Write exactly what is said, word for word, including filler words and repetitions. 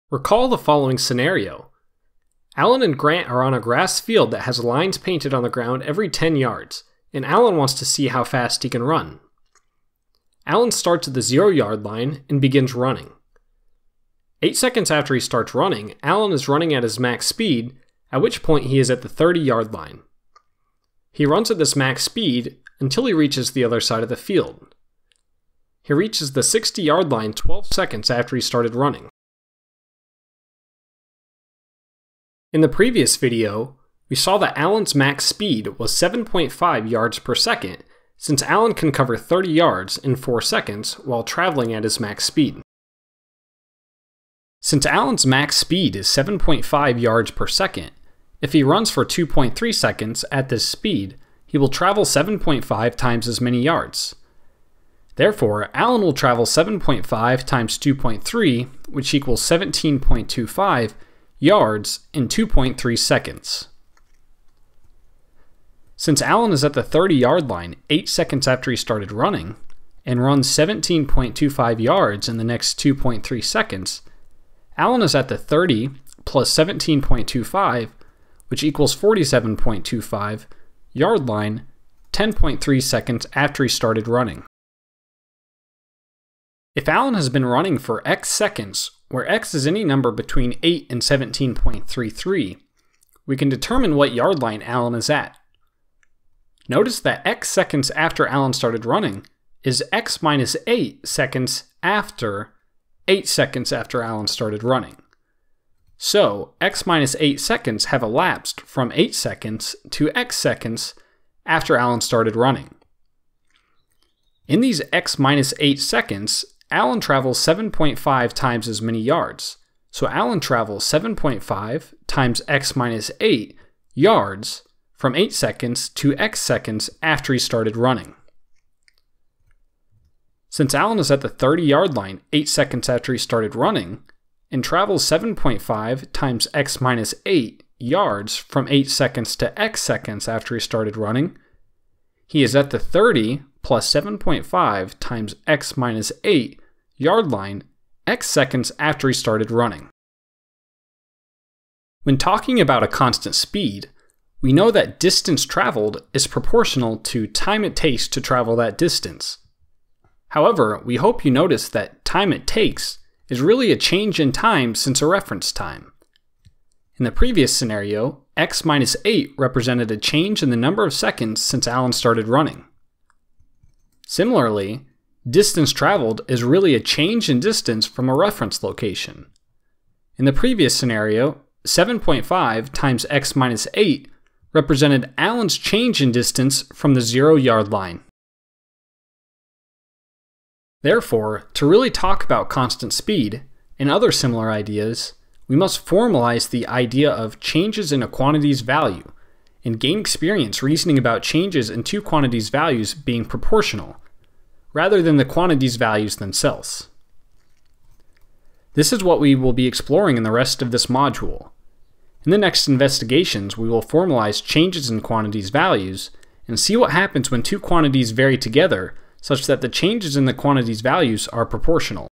Recall the following scenario. Alan and Grant are on a grass field that has lines painted on the ground every ten yards, and Alan wants to see how fast he can run. Alan starts at the zero yard line and begins running. Eight seconds after he starts running, Alan is running at his max speed, at which point he is at the thirty yard line. He runs at this max speed until he reaches the other side of the field. He reaches the sixty yard line twelve seconds after he started running. In the previous video, we saw that Alan's max speed was seven point five yards per second, since Alan can cover thirty yards in four seconds while traveling at his max speed. Since Alan's max speed is seven point five yards per second, if he runs for two point three seconds at this speed, he will travel seven point five times as many yards. Therefore, Alan will travel seven point five times two point three, which equals seventeen point two five yards in two point three seconds. Since Alan is at the thirty yard line eight seconds after he started running, and runs seventeen point two five yards in the next two point three seconds, Alan is at the thirty plus seventeen point two five, which equals forty-seven point two five, yard line ten point three seconds after he started running. If Alan has been running for x seconds, where x is any number between eight and seventeen point three three, we can determine what yard line Alan is at. Notice that x seconds after Alan started running is x minus eight seconds after eight seconds after Alan started running. So, x minus eight seconds have elapsed from eight seconds to x seconds after Alan started running. In these x minus eight seconds, Alan travels seven point five times as many yards. So Alan travels seven point five times x minus eight yards from eight seconds to x seconds after he started running. Since Alan is at the thirty yard line eight seconds after he started running, and travels seven point five times x minus eight yards from eight seconds to x seconds after he started running, he is at the thirty plus seven point five times x minus eight yard line x seconds after he started running. When talking about a constant speed, we know that distance traveled is proportional to time it takes to travel that distance. However, we hope you notice that time it takes is really a change in time since a reference time. In the previous scenario, x minus eight represented a change in the number of seconds since Alan started running. Similarly, distance traveled is really a change in distance from a reference location. In the previous scenario, seven point five times x minus eight represented Alan's change in distance from the zero yard line. Therefore, to really talk about constant speed and other similar ideas, we must formalize the idea of changes in a quantity's value and gain experience reasoning about changes in two quantities' values being proportional, rather than the quantities' values themselves. This is what we will be exploring in the rest of this module. In the next investigations, we will formalize changes in quantities' values and see what happens when two quantities vary together such that the changes in the quantities' values are proportional.